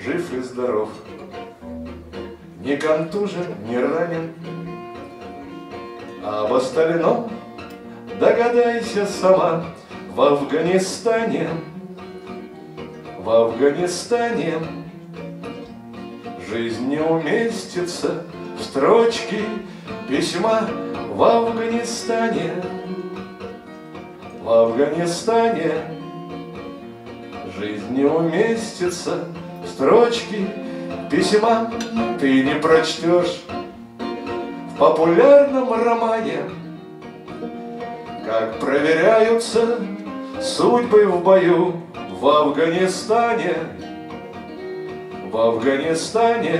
жив и здоров, не контужен, не ранен. Об остальном догадайся сама. В Афганистане жизнь не уместится в строчки письма. В Афганистане жизнь не уместится в строчки письма. Ты не прочтешь в популярном романе, как проверяются судьбы в бою. В Афганистане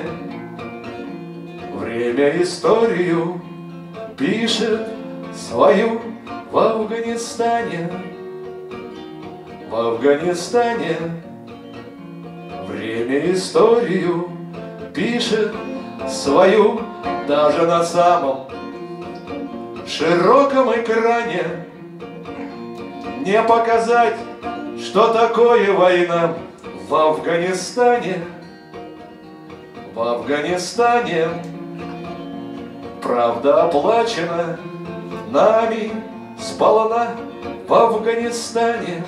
время историю пишет свою. В Афганистане время историю пишет свою. Даже на самом широком экране не показать, что такое война. В Афганистане правда оплачена нами сполна. В Афганистане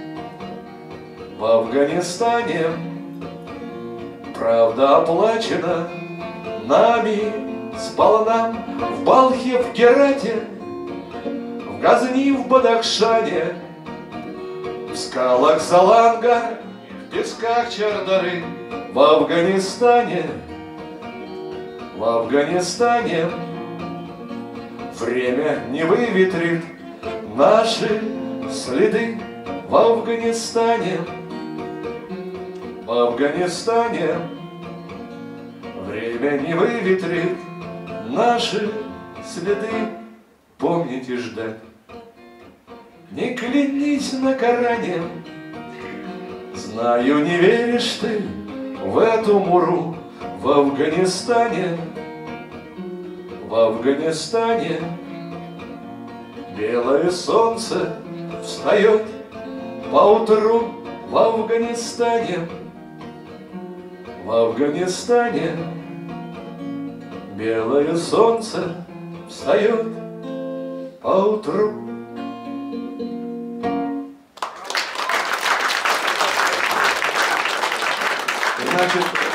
правда оплачена нами сполна. В Балхе, в Герате, в Газни, в Бадахшане, в скалах Саланга, в песках Чардары. В Афганистане время не выветрит наши следы. В Афганистане время не выветрит наши следы. Помните ждать, не клянись на Коране. Знаю, не веришь ты в эту муру. В Афганистане белое солнце встает поутру. В Афганистане белое солнце встает поутру. Значит,